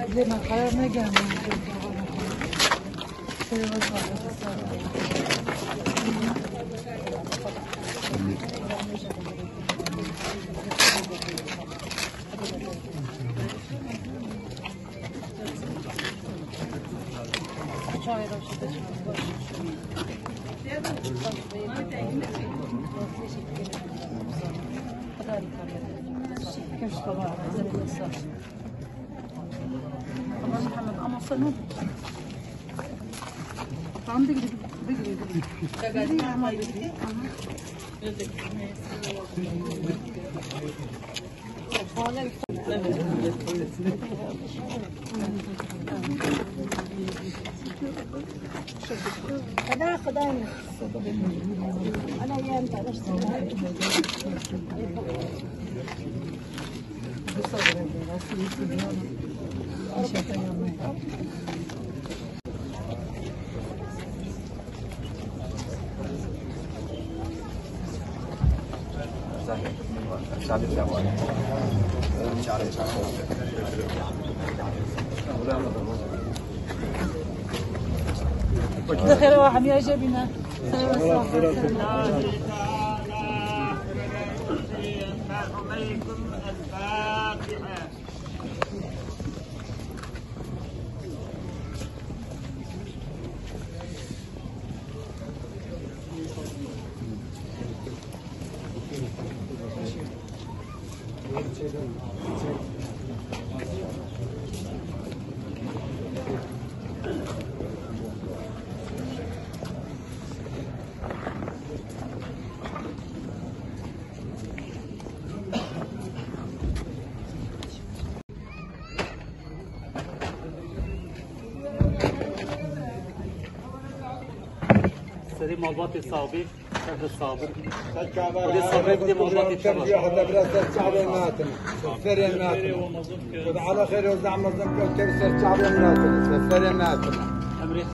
زي ما قررنا جامعة محمد أما صنع طعم بيجري خدها خداني أنا أيام تعرفت خير واحد يا جبنا سري مالباتي صابي شهر الصابر ودي الصابر بدي مالباتي تشرب ياخذ براسه الشعبي ماتنا الفري ماتنا على خير وزعم الزمكه وترسل الشعبي ماتنا الفري ماتنا